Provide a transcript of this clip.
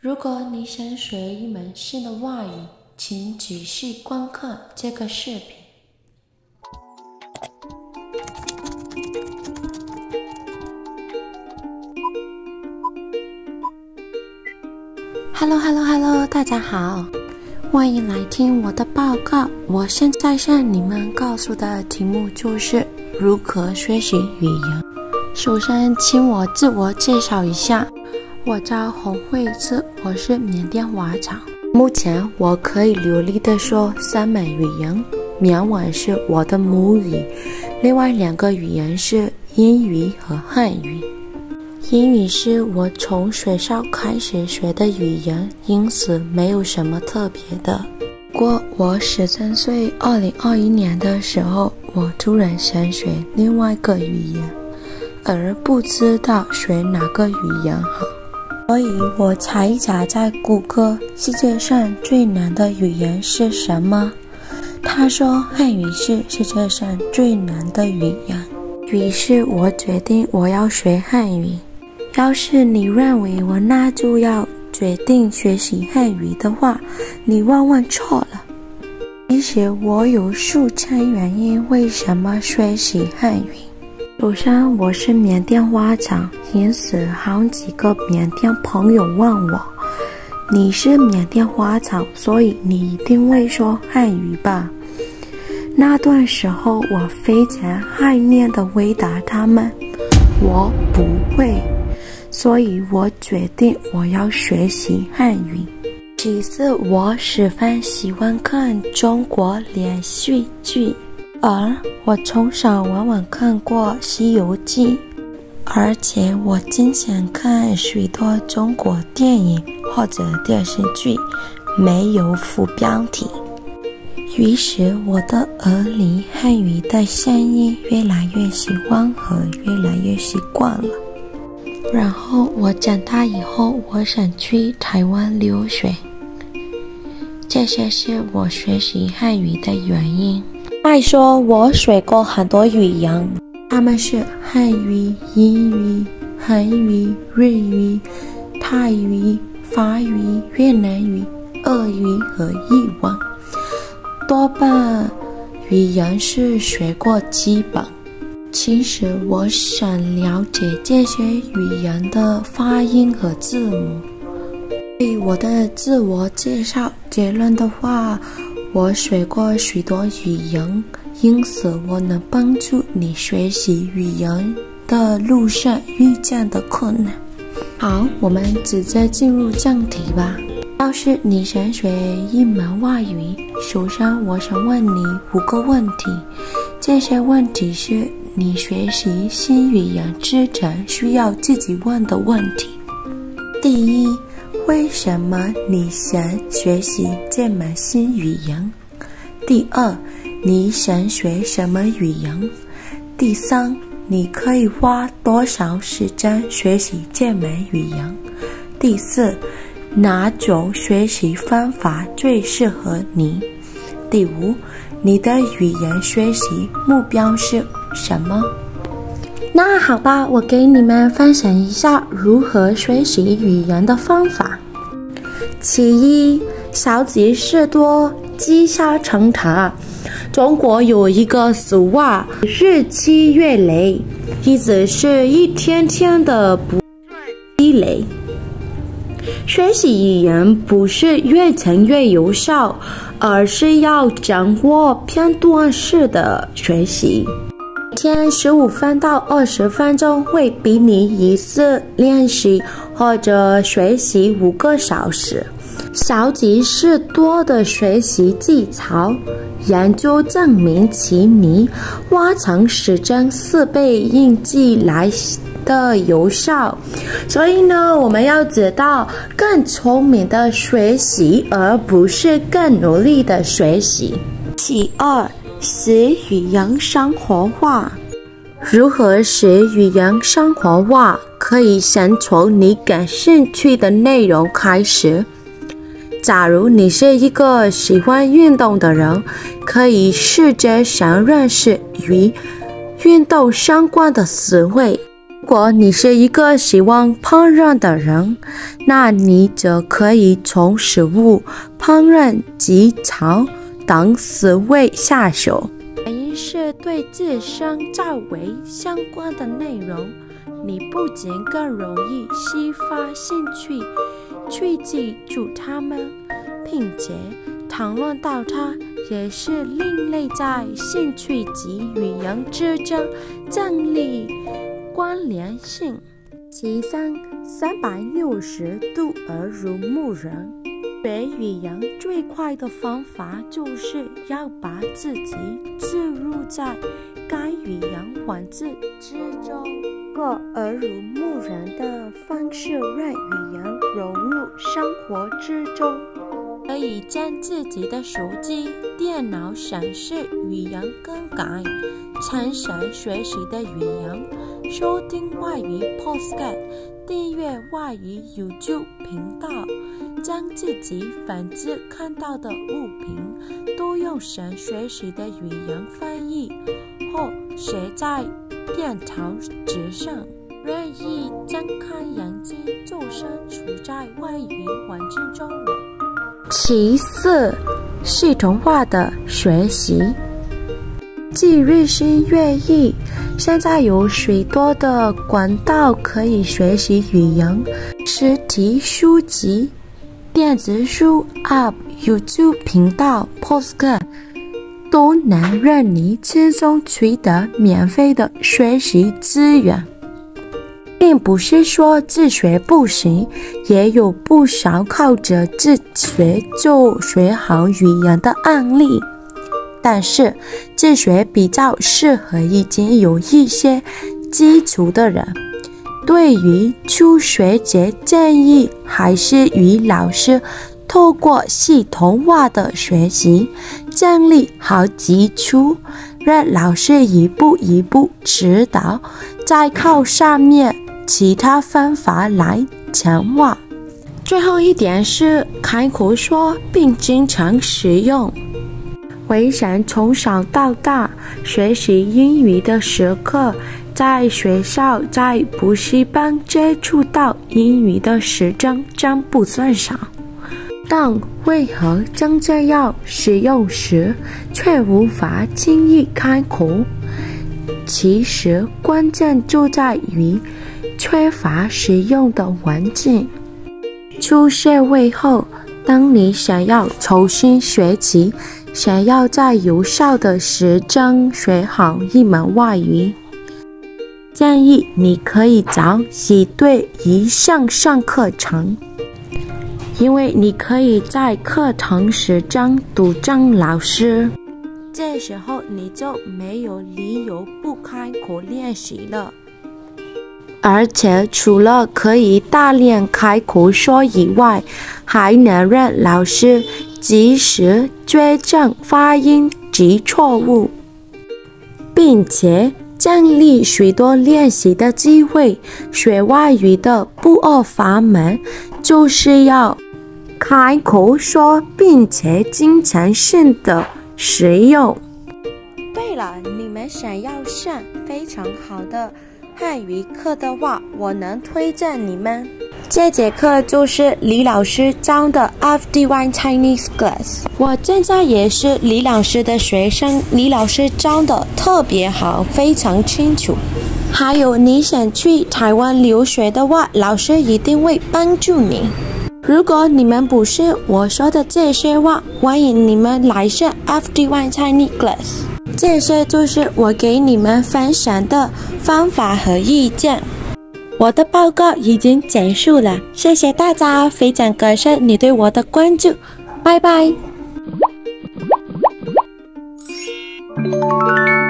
如果你想学一门新的外语，请仔细观看这个视频。Hello， 大家好，欢迎来听我的报告。我现在向你们告诉的题目就是如何学习语言。首先，请我自我介绍一下。我叫洪慧智，我是缅甸华侨。目前我可以流利地说3门语言，缅文是我的母语，另外2个语言是英语和汉语。英语是我从学校开始学的语言，因此没有什么特别的。不过我13岁2021年的时候，我突然想学另外一个语言，而不知道学哪个语言好。所以我查一查在谷歌世界上最难的语言是什么？他说汉语是世界上最难的语言。于是我决定我要学汉语。要是你认为我那就要决定学习汉语的话，你万万错了。其实我有数千原因为什么学习汉语。首先，我是缅甸华侨，因此好几个缅甸朋友问我，你是缅甸华侨，所以你一定会说汉语吧？那段时候我非常害臊地回答他们，我不会。所以我决定我要学习汉语。其次，我十分喜欢看中国连续剧，而我从小往往看过《西游记》，而且我经常看许多中国电影或者电视剧，没有副标题。于是我的耳里汉语的声音越来越喜欢和越来越习惯了。然后我长大以后，我想去台湾留学。这些是我学习汉语的原因。再说我学过很多语言，它们是汉语、英语、韩语、日语、泰语、法语、越南语、俄语和日文。多半语言是学过基本。其实我想了解这些语言的发音和字母。对我的自我介绍结论的话，我学过许多语言，因此我能帮助你学习语言的路上遇见的困难。好，我们直接进入正题吧。要是你想学一门外语，首先我想问你5个问题，这些问题是你学习新语言之前需要自己问的问题。第一，为什么你想学习这门新语言？第二，你想学什么语言？第三，你可以花多少时间学习这门语言？第四，哪种学习方法最适合你？第五，你的语言学习目标是什么？那好吧，我给你们分享一下如何学习语言的方法。其一，小题事多，积沙成塔。中国有一个俗话，日积月累，意思是一天天的不断积累。学习语言不是越成越有效，而是要掌握片段式的学习。每天15分到20分钟会比你一次练习或者学习5个小时。小题事多的学习技巧，研究证明其比花长时间4倍印记来的有效。所以呢，我们要知道更聪明的学习，而不是更努力的学习。其二，使语言生活化。如何使语言生活化？可以先从你感兴趣的内容开始。假如你是一个喜欢运动的人，可以试着想认识与运动相关的词汇。 如果你是一个喜欢烹饪的人，那你则可以从食物、烹饪、技巧等思维下手。原因是对自身较为相关的内容，你不仅更容易激发兴趣，去记住它们，并且谈论到它，也是另类在兴趣及语言之间建立关联性。其三，360度耳濡目染。学语言最快的方法就是要把自己置入在该语言环境之中，个耳濡目染的方式让语言融入生活之中。可以将自己的手机、电脑显示语言更改，产生学习的语言，收听外语 Podcast， 订阅外语 YouTube 频道，将自己反复看到的物品都用想学习的语言翻译后写在便条纸上，愿意睁开眼睛就身处在外语环境中了。其四，系统化的学习。既日新月异，现在有许多的管道可以学习语言，实体书籍、电子书 App、YouTube 频道、Podcast 都能让你轻松取得免费的学习资源。并不是说自学不行，也有不少靠着自学就学好语言的案例。但是自学比较适合已经有一些基础的人。对于初学者建议还是与老师透过系统化的学习建立好基础，让老师一步一步指导，再靠上面其他方法来强化。最后一点是开口说并经常使用。回想从小到大学习英语的时刻，在学校、在补习班接触到英语的时间真不算少，但为何真正要使用时却无法轻易开口？其实关键就在于缺乏使用的环境。出社会后，当你想要重新学习，想要在有效的时间学好一门外语，建议你可以找1对1上课程，因为你可以在课堂时间督正老师，这时候你就没有理由不开口练习了。而且除了可以大量开口说以外，还能让老师及时纠正发音及错误，并且建立许多练习的机会。学外语的不二法门就是要开口说，并且经常性的使用。对了，你们想要上非常好的汉语课的话，我能推荐你们这节课就是李老师教的 FD1 Chinese Class。 我现在也是李老师的学生，李老师教的特别好，非常清楚。还有你想去台湾留学的话，老师一定会帮助你。如果你们不是我说的这些话，欢迎你们来上 FD1 Chinese Class。这些就是我给你们分享的方法和意见。我的报告已经结束了，谢谢大家，非常感谢你对我的关注，拜拜。